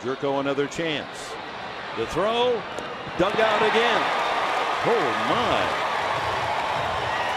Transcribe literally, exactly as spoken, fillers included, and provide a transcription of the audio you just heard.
Gyorko another chance. The throw, dug out again. Oh my.